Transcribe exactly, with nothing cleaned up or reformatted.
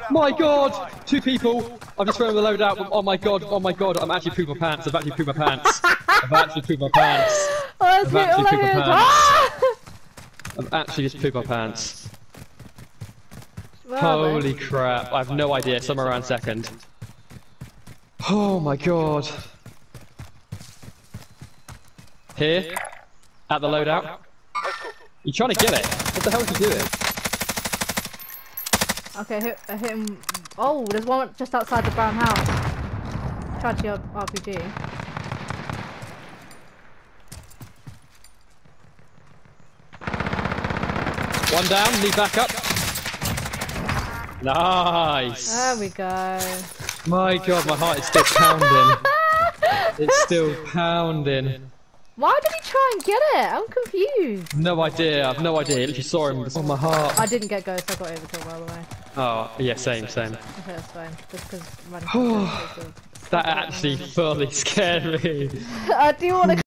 My god! Two people! I've just thrown the load out. Oh my god, oh my god, I'm actually pooping my pants. I've actually pooped my pants. I've actually pooped my pants. Oh, I've actually pooped my pants. Ah! I've actually just pooped my pants. Where Holy crap, I have no idea, somewhere around second. Oh my god. Here, at the loadout. You trying to kill it? What the hell is he doing? Okay, hit, I hit him. Oh, there's one just outside the brown house. Charge your R P G. One down, need backup. Nice. There we go. My god, my heart is still pounding. It's still pounding. Why did he try and get it? I'm confused. No idea, I've no idea. I literally saw him on my heart. I didn't get ghost, I got overkill by the way. Oh, yeah, same, same. Okay, that's fine. Just because running. That actually fully scared me. I do want to.